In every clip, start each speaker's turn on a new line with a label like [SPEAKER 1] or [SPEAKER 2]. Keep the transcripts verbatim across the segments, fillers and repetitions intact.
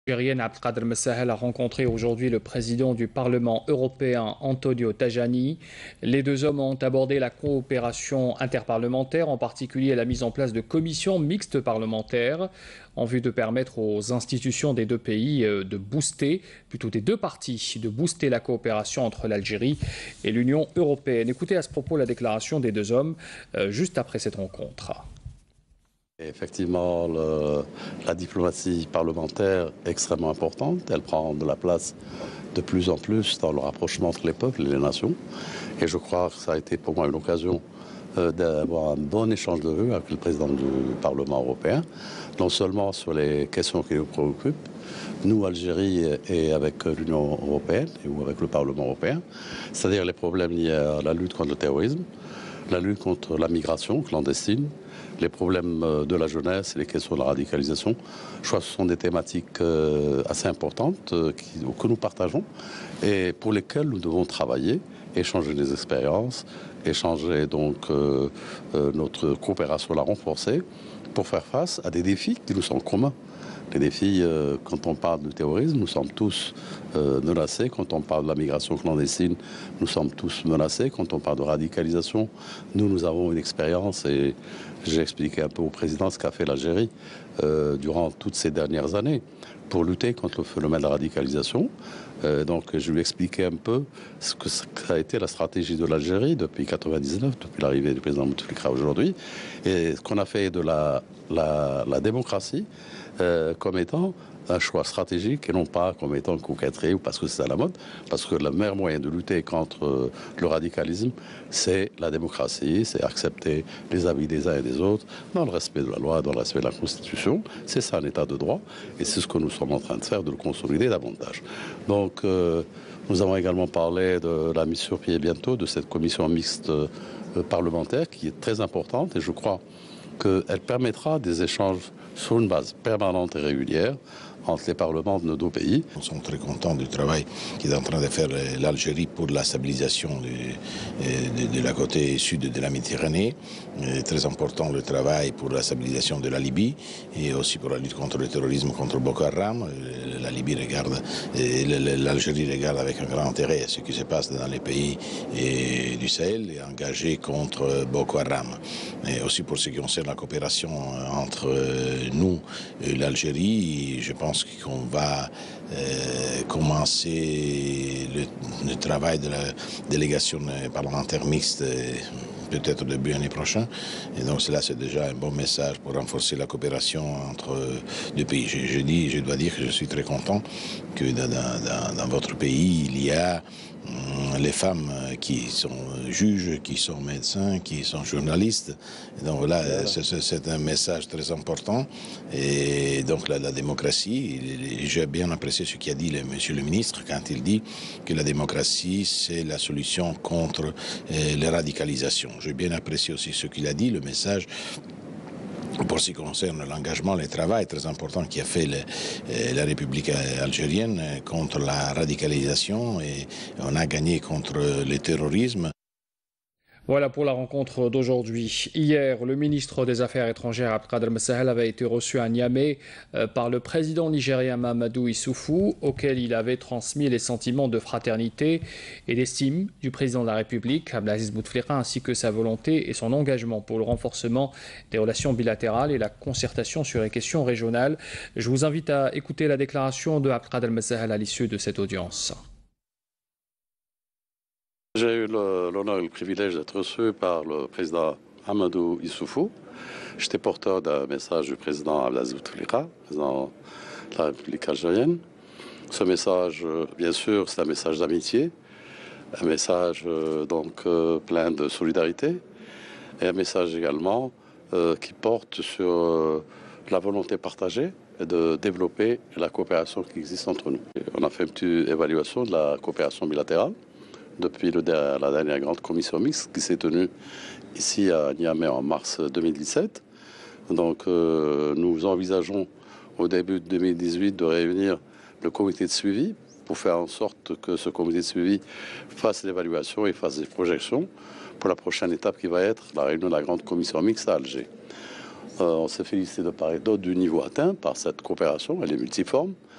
[SPEAKER 1] Algérienne Abdelkader Messahel a rencontré aujourd'hui le président du Parlement européen Antonio Tajani. Les deux hommes ont abordé la coopération interparlementaire, en particulier la mise en place de commissions mixtes parlementaires en vue de permettre aux institutions des deux pays de booster, plutôt des deux parties, de booster la coopération entre l'Algérie et l'Union européenne. Écoutez à ce propos la déclaration des deux hommes euh, juste après cette rencontre.
[SPEAKER 2] Effectivement, le, la diplomatie parlementaire est extrêmement importante. Elle prend de la place de plus en plus dans le rapprochement entre les peuples et les nations. Et je crois que ça a été pour moi une occasion euh, d'avoir un bon échange de vues avec le président du Parlement européen, non seulement sur les questions qui nous préoccupent, nous, Algérie, et avec l'Union européenne, ou avec le Parlement européen, c'est-à-dire les problèmes liés à la lutte contre le terrorisme, la lutte contre la migration clandestine, les problèmes de la jeunesse et les questions de la radicalisation. Je crois que ce sont des thématiques assez importantes que nous partageons et pour lesquelles nous devons travailler, échanger des expériences, échanger donc euh, notre coopération, la renforcer pour faire face à des défis qui nous sont communs. Les défis, euh, quand on parle du terrorisme, nous sommes tous euh, menacés. Quand on parle de la migration clandestine, nous sommes tous menacés. Quand on parle de radicalisation, nous, nous avons une expérience et j'ai expliqué un peu au président ce qu'a fait l'Algérie euh, durant toutes ces dernières années pour lutter contre le phénomène de la radicalisation. Euh, donc je lui ai expliqué un peu ce que ça a été la stratégie de l'Algérie depuis quatre-vingt-dix-neuf, depuis l'arrivée du président Bouteflika aujourd'hui, et ce qu'on a fait de la, la, la démocratie euh, comme étant un choix stratégique et non pas comme étant une coquetterie ou parce que c'est à la mode, parce que le meilleur moyen de lutter contre euh, le radicalisme, c'est la démocratie, c'est accepter les avis des uns et des autres dans le respect de la loi, dans le respect de la Constitution. C'est ça un état de droit et c'est ce que nous sommes en train de faire, de le consolider davantage. Donc euh, nous avons également parlé de la mise sur pied bientôt de cette commission mixte euh, parlementaire qui est très importante et je crois qu'elle permettra des échanges sur une base permanente et régulière entre les parlements de nos deux pays.
[SPEAKER 3] Nous sommes très contents du travail qu'est en train de faire l'Algérie pour la stabilisation de, de, de la côté sud de la Méditerranée. Très important le travail pour la stabilisation de la Libye et aussi pour la lutte contre le terrorisme, contre Boko Haram. La Libye regarde, l'Algérie regarde avec un grand intérêt ce qui se passe dans les pays du Sahel et engagé contre Boko Haram. Et aussi pour ce qui concerne la coopération entre nous et l'Algérie, je pense qu'on va euh, commencer le, le travail de la délégation parlementaire mixte euh, peut-être début l'année prochaine. Et donc cela, c'est déjà un bon message pour renforcer la coopération entre deux pays. Je, je, dis, je dois dire que je suis très content que dans, dans, dans votre pays, il y a les femmes qui sont juges, qui sont médecins, qui sont journalistes. Et donc là, voilà. c'est un message très important. Et donc la, la démocratie, j'ai bien apprécié ce qu'a dit le, monsieur le ministre quand il dit que la démocratie, c'est la solution contre euh, les radicalisations. J'ai bien apprécié aussi ce qu'il a dit, le message. Pour ce qui concerne l'engagement, le travail très important qui a fait le, la République algérienne contre la radicalisation et on a gagné contre le terrorisme.
[SPEAKER 1] Voilà pour la rencontre d'aujourd'hui. Hier, le ministre des Affaires étrangères Abdelkader Messahel avait été reçu à Niamey par le président nigérien Mahamadou Issoufou, auquel il avait transmis les sentiments de fraternité et d'estime du président de la République, Abdelaziz Bouteflika, ainsi que sa volonté et son engagement pour le renforcement des relations bilatérales et la concertation sur les questions régionales. Je vous invite à écouter la déclaration de Abdelkader Messahel à l'issue de cette audience.
[SPEAKER 2] J'ai eu l'honneur et le privilège d'être reçu par le président Mahamadou Issoufou. J'étais porteur d'un message du président Abdelaziz Bouteflika, président de la République algérienne. Ce message, bien sûr, c'est un message d'amitié, un message donc plein de solidarité et un message également euh, qui porte sur euh, la volonté partagée et de développer la coopération qui existe entre nous. On a fait une petite évaluation de la coopération bilatérale depuis le, la dernière grande commission mixte qui s'est tenue ici à Niamey en mars deux mille dix-sept. Donc euh, nous envisageons au début de deux mille dix-huit de réunir le comité de suivi pour faire en sorte que ce comité de suivi fasse l'évaluation et fasse des projections pour la prochaine étape qui va être la réunion de la grande commission mixte à Alger. Euh, on s'est félicité de part et d'autre du niveau atteint par cette coopération, elle est multiforme.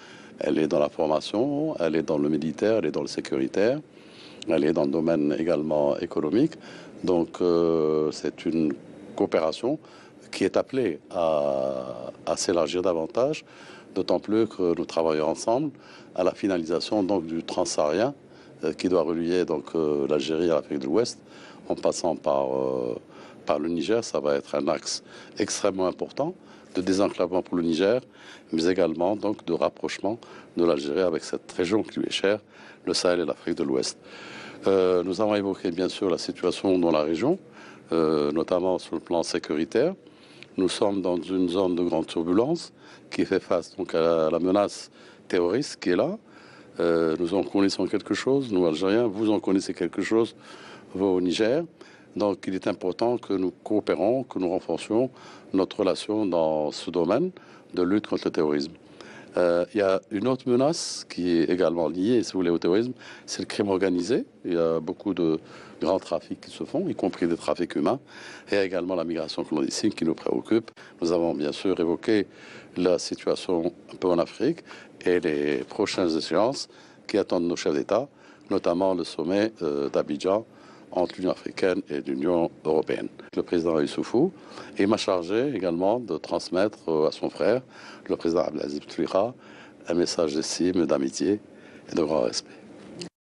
[SPEAKER 2] Elle est dans la formation, elle est dans le militaire, elle est dans le sécuritaire, elle est dans le domaine également économique. Donc euh, c'est une coopération qui est appelée à, à s'élargir davantage, d'autant plus que nous travaillons ensemble à la finalisation donc, du transsaharien euh, qui doit relier donc, euh, l'Algérie à l'Afrique de l'Ouest en passant par, euh, par le Niger. Ça va être un axe extrêmement important de désenclavement pour le Niger, mais également donc, de rapprochement de l'Algérie avec cette région qui lui est chère, le Sahel et l'Afrique de l'Ouest. Euh, nous avons évoqué bien sûr la situation dans la région, euh, notamment sur le plan sécuritaire. Nous sommes dans une zone de grande turbulence qui fait face donc à la, à la menace terroriste qui est là. Euh, nous en connaissons quelque chose, nous Algériens, vous en connaissez quelque chose, vous au Niger. Donc il est important que nous coopérons, que nous renforcions notre relation dans ce domaine de lutte contre le terrorisme. Euh, il y a une autre menace qui est également liée, si vous voulez, au terrorisme, c'est le crime organisé. Il y a beaucoup de grands trafics qui se font, y compris des trafics humains, et également la migration clandestine qui nous préoccupe. Nous avons bien sûr évoqué la situation un peu en Afrique et les prochaines échéances qui attendent nos chefs d'État, notamment le sommet euh, d'Abidjan entre l'Union africaine et l'Union européenne. Le président Issoufou, il m'a chargé également de transmettre à son frère, le président Abdelaziz Bouteflika, un message d'estime, d'amitié et de grand respect.